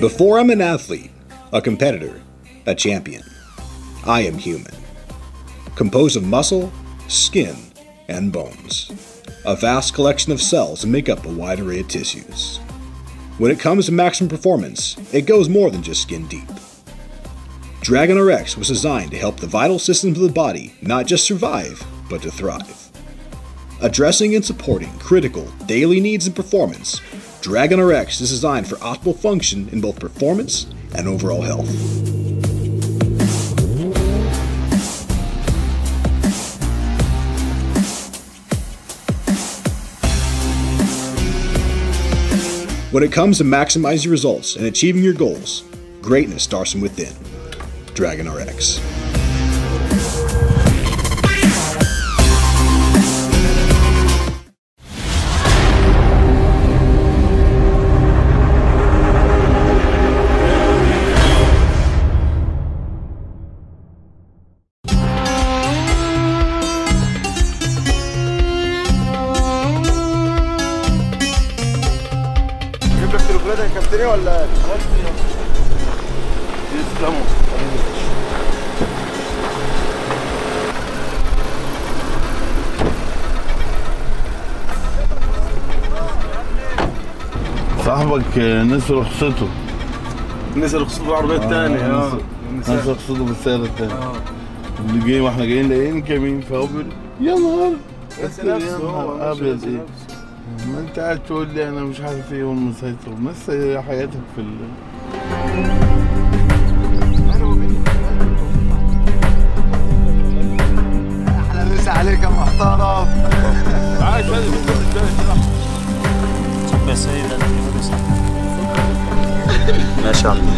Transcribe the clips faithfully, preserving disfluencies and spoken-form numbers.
Before I'm an athlete, a competitor, a champion, I am human. Composed of muscle, skin, and bones. A vast collection of cells that make up a wide array of tissues. When it comes to maximum performance, it goes more than just skin deep. Dragon R X was designed to help the vital systems of the body not just survive, but to thrive. Addressing and supporting critical daily needs and performance, Dragon R X is designed for optimal function in both performance and overall health. When it comes to maximizing results and achieving your goals, greatness starts from within. Dragon R X. جيب لك تليفونات يا كابتن ولا يسلموا. صاحبك نسي رخصته. نسي رخصته العربية الثانية. اه نسي رخصته بالسيارة الثانية. اللي جاي واحنا جايين لاقيين كمين فهو بيقول يا نهار نسي نفسه ابيض ايه؟ ما انت قاعد تقول لي انا مش عارف ايه والمسيطر، نسي حياتك في ال احلى مسا عليك يا محترم. عايش هذه صب يا سيد ما شاء الله.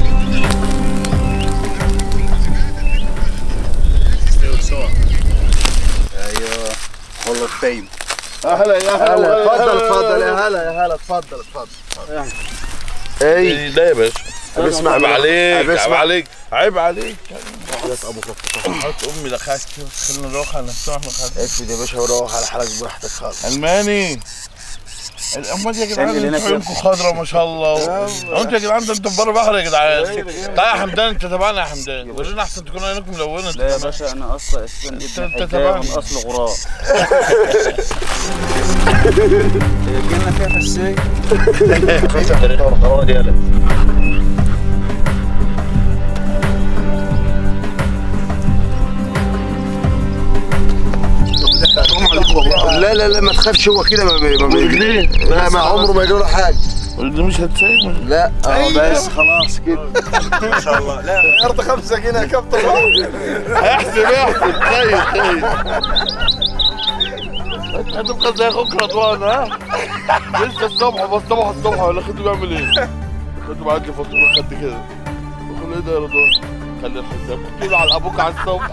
ايوه والله التايم. اهلا يا هلا اتفضل اتفضل يا هلا يا هلا اتفضل اتفضل. ايه ده يا باشا. بسمع عيب عليك بسمع. عيب عليك عيب عليك. يا ابو كفر حط امي لخاك خلينا نروح على نفسنا احنا خالص. افرض يا باشا وروح على حالك براحتك خالص. الماني امال يا جدعان انتوا عيونكم خضرا ما شاء الله. انتوا يا جدعان ده انتوا في بره بحر يا جدعان. تعالى يا حمدان انت تبعنا يا حمدان. ورينا احسن تكون عينكم ملونه. لا يا باشا انا اصلا اساسا انت ابن تبعنا. من اصل غراب. جينا فيها في السي قرار يالا. لا لا لا ما تخافش هو كده ما بي- ما بيجري. لا ما عمره ما يجرى حاجه. دي مش هتسيب. لا اه بس خلاص كده. ما شاء الله. لا ارض خمسة جنيه يا كابتن. احسب احسب خير خير. هتبقى زي اخوك رضوان ها؟ لسه الصبح بس صبح الصبح ولا خدوا بيعمل ايه؟ خدوا بعت لي فاتوره خد كده. بقول له ايه ده يا رضوان؟ خلي الحساب قلت له على ابوك على الصبح.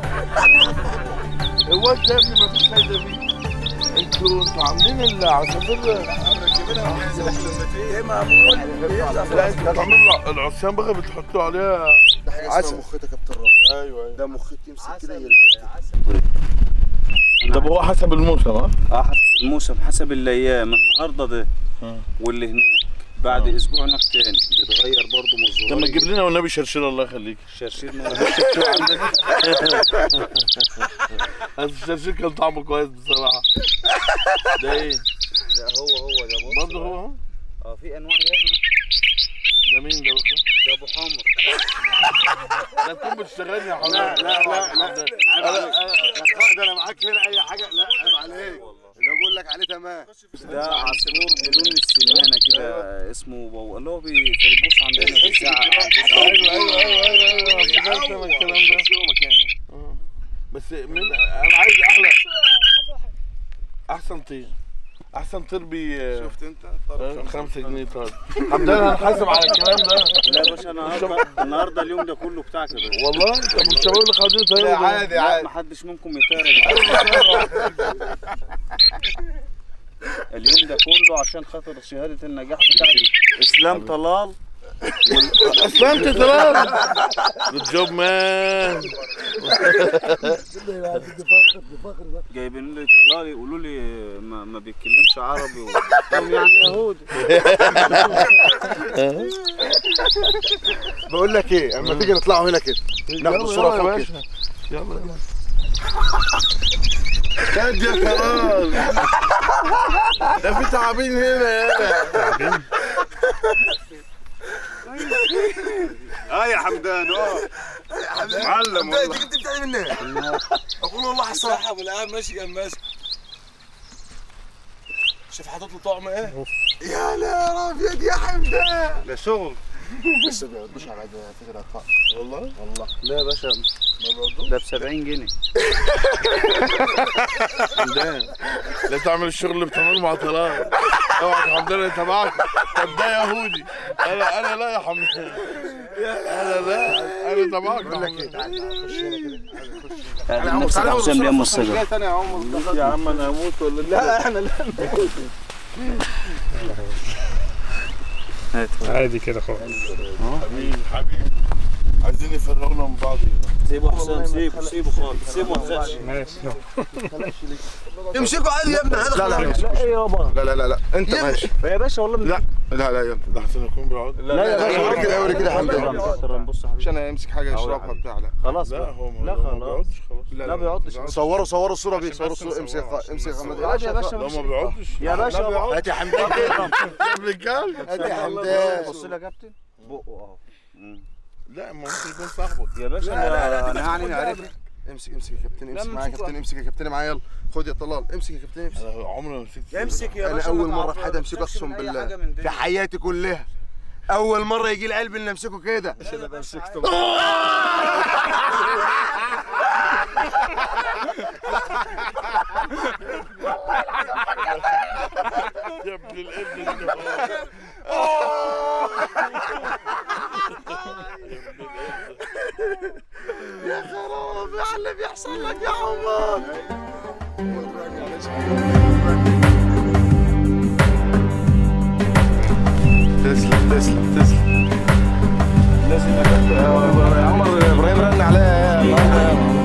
هو انت يا ابني مفيش فايده فيه. انتوا انتوا عاملين العصافير مركبينها ايه معمول؟ لا انتوا هتعملوا العصيان بقى بتحطوا عليها ده حاجه اسمها مخيط يا كابتن رامي. ايوه ايوه. ده مخيط يمسك كده يلزق. طب هو حسب الموسم ها؟ اه حسب الموسم حسب الايام. النهارده ده واللي هناك بعد آه. اسبوع هناك تاني بيتغير برضه من الزرار. طب ما تجيب لنا والنبي شرشير الله يخليك. الشرشير ما لهوش شو عندك. بس الشرشير كان طعمه كويس بصراحه. ده ايه؟ لا هو هو ده بص. برضه هو؟ اه في انواع ياما. ده مين ده بقى؟ ده ابو حمر. لا تكون بتشتغلني يا حبيبي. لا لا لا لا انا انا انا معاك هنا اي حاجه. لا عيب عليك. اللي بقول لك عليه تمام. ده عصفور بدون السمانه كده اسمه بو... اللي هو بي... في البوص عندنا بيساعد. ايوه ايوه ايوه ايوه ايوه افتكرت انا الكلام ده. آه. بس من انا عايز احلى احسن طير. احسن طير بي شفت انت؟ خمسة جنيه طير. حمدان هنحاسب على الكلام ده. لا يا باشا النهارده النهارده اليوم ده كله بتاعك يا باشا. والله طب الشباب اللي خدوه لا طيروا عادي لا عادي. محدش منكم يطير يا جدعان. اليوم ده كله عشان خاطر شهاده النجاح بتاعت اسلام طلال. اسلمت طلال. جود جوب مان. جايبين لي طلال يقولوا لي ما, ما بيتكلمش عربي وهم يعني يهودي. بقول لك ايه، اما تيجي نطلعوا هنا كده ناخد الصوره فوق كده. يلا يلا كاد يا كرام. ده في تعابين هنا يالا. تعابين؟ اه يا حمدان اه يا حمدان معلم والله. انت جبت بتاعي منين؟ اقول والله حصل ابو العام ماشي جنب ماشي. شوف حاطط له طعم ايه؟ يا نهار ابيض يا حمدان. لا شغل بس ما بيقعدوش على فكره اطفال. والله؟ والله لا يا باشا ما بيقعدوش؟ ده ب سبعين جنيه. حمدان لا تعمل الشغل اللي بتعمله مع طلال. اوعى يا حمدان انت معاك. طب ده يهودي. انا انا لا يا حمدان. انا لا انا تبعك. بقول لك ايه تعالى خش هنا كده. هذا نفس حسام بيعمل الصدر. ثانيه يا عم يا عم انا هموت ولا لا احنا لا عادي كده خالص. حبيبي حبيبي عايزين يفرغنا من بعض. سيبه حسام سيبه سيبه خالص سيبه ما تخافش. ماشي. امسكوا عادي يا ابني. لا لا لا لا ايه يابا لا لا لا لا انت ماشي يا باشا والله لا لا لا يلا ده احسن يكون بيقعد. لا يا باشا وري كده وري كده يا حمدان بص يا حبيبي عشان امسك حاجه يشربها بتاع. لا خلاص لا بقى. هو لا ما خلاص. بيقعدش خلاص. لا بيقعدش. صوروا صوروا الصوره دي صوروا الصوره. امسك امسك يا حمدان. عادي يا باشا لا ما بيقعدش. يا باشا هات يا حمدان كده. يا ابن الكلب. هات يا حمدان. بص لي يا كابتن بقه اهو. لا ما ممكن يكون صاحبك. يا باشا انا يعني عارف. امسك امسك يا كابتن امسك معايا يا كابتن. امسك يا كابتن معايا يلا خد يا طلال. امسك يا كابتن امسك. انا عمري ما مسكت. امسك يا انا باشا. اول مره في حياتي امسكه اقسم بالله في حياتي كلها. اول مره يجي القلب اللي امسكه كده. يا ابن الابن انت. يا خراب يا اللي بيحصل لك يا عمر. تسلم تسلم تسلم. لازم يا عمر ابراهيم رن عليا النهارده.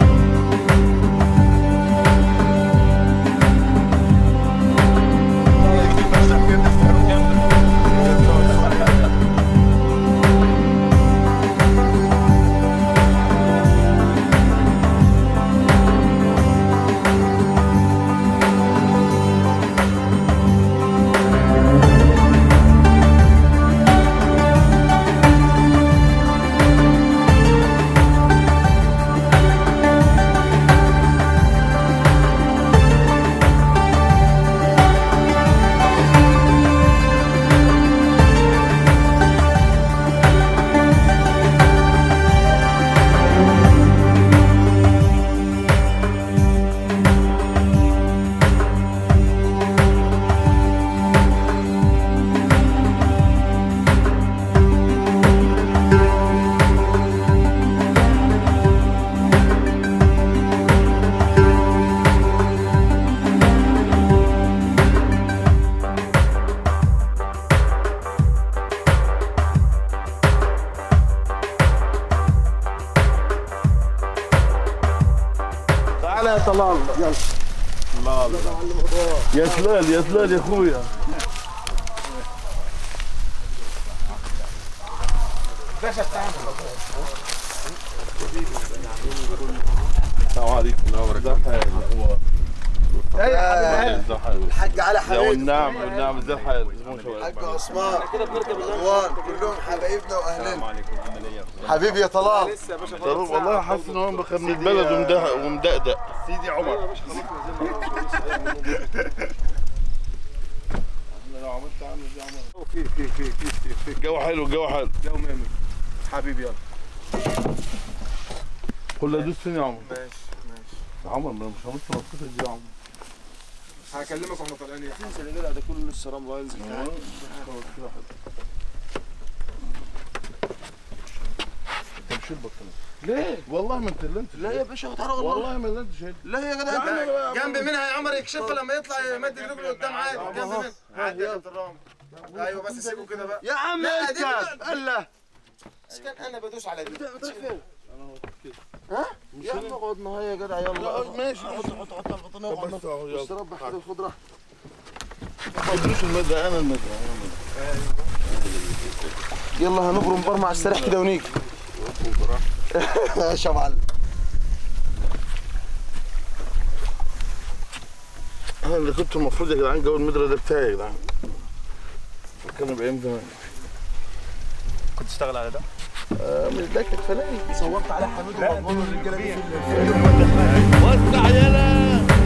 تعالى يا طلال يلا. يا سلال يا سلال يا اخويا. السلام عليكم. ازي حالك؟ الحاج على حبيبي. والنعم والنعم ازي حالك؟ الحاج عثمان رضوان كلهم حبايبنا واهلنا. حبيبي يا طلال. طلال والله حاسس ان هو بخير من البلد ومده- ومدقدق. سيدي عمر. لو عملت عامل زي عمر. في في في في في الجو حلو الجو حلو. جو ميمي حبيبي يلا. قول له دوس فين يا عمر؟ ماشي ماشي يا عمر ما مش هموت نطيتك دي يا عمر. هكلمك واحنا طالعين. تنزل يا جدع ده كله لسه رمله هينزل. خلاص كده حلو. انت مش البطانيه. ليه؟ والله ما انت اللي انت لا يا باشا هتعرف والله. والله ما اللي انت شايل. لا يا جدع جنب منها يا عمر يكشفها لما يطلع يمد رجله قدام عادي. جنب منها عادي يا كابتن رامي. ايوه بس سيبه كده بقى يا عم. اسكت الله اسكت. انا بدوس على دي. ها؟ يا عم اقعد معايا يا جدع يلا. ماشي حط حط حط البطانيه طب وحط. بس اهو يلا. بس ربح كده خد راحتك. ما تدوش المدى انا المدى انا المدى. يلا هنبرم بر مع السلاح كده ونيجي. ماشي يا معلم. انا اللي كنت المفروض يا جدعان جو المدرة ده بتاعي يا جدعان. كانوا بايام زمان. كنت تشتغل على ده؟ آه مش ده كانت فلاقي. صورت عليه حميد ومضمون والرجاله دي في الفيلم. وسع يلا.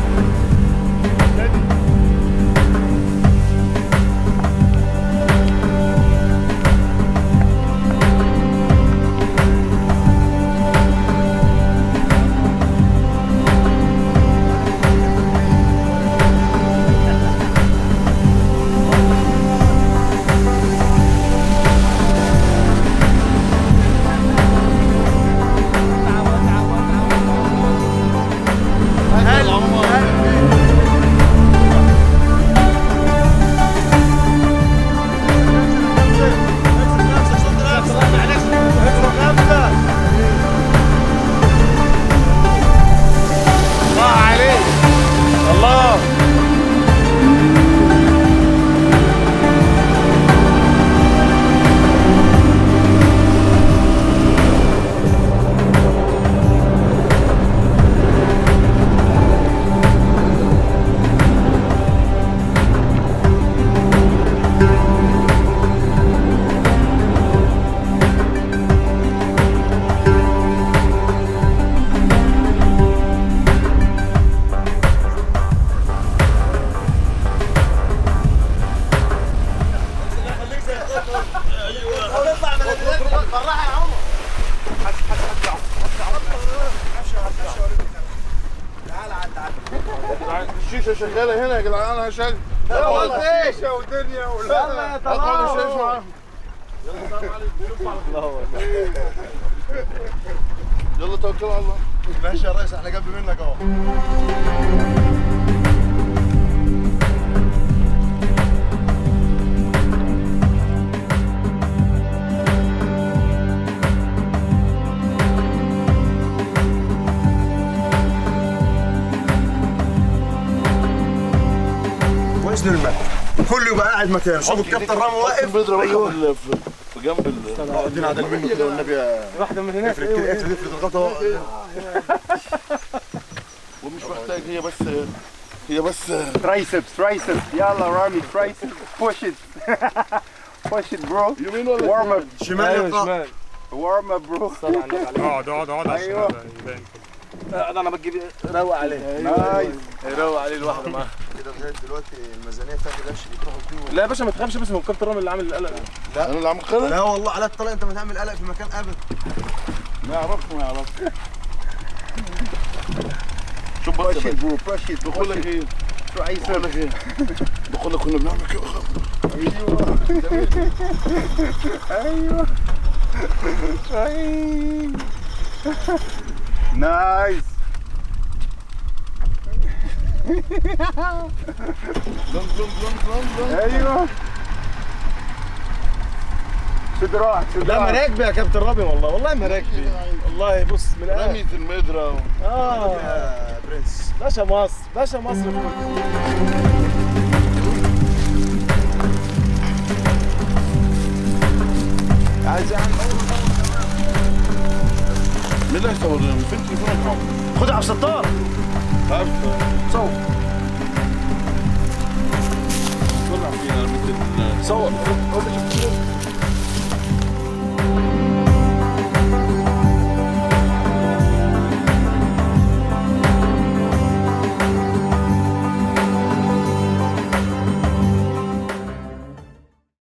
الشيشه شغاله هنا يا جدعان. انا هشغل شيشه ودنيا ولا اقعد الشيشه معاهم. يلا توكل على الله. ماشي يا ريس احنا جنب منك اهو. وزن الماء كله يبقى قاعد مكانه. شوف الكابتن رامي واقف بيضرب ايوه في جنب ال واقفين عدل منه كده والنبي. واحده من هناك. افرد كده افرد افرد الغطا. ومش محتاج. هي بس هي بس ترايسبس ترايسبس. يلا رامي ترايسبس. بوش ات بوش ات برو. يمين ولا وارم اب. شمال يطلع. وارم اب برو. اقعد اقعد اقعد عشان أيوة. يبان. انا بتجيب روق عليه. نايس. روق عليه لوحده معاه. كده لغايه دلوقتي الميزانيه بتاعت القش اللي بتروحوا فيه. لا يا باشا ما تخافش بس من كابتن رامي اللي عامل القلق. انا اللي عامل قلق. لا والله على الطلاق انت ما تعمل قلق في مكان ابدا. ما يعرفش ما يعرفش. شوف بس بوش ات برو بوش ات. بقول لك ايه ترايسبس. بقول لك ايه بقول لك كنا بنعمل كده. ايوه ايوه نايس. لون لون لون لون لون. ايوه شد راحت شد لا راحت. مراكبي يا كابتن رامي والله والله مراكبي. والله بص من الآخر. رمية المدرة. اه يا برنس. باشا مصر باشا مصر. عايز اعمل مين اللي هيصور لنا؟ فين تليفونك معاك؟ خد يا عبد الستار. عارف صور طلع فينا مثل صور.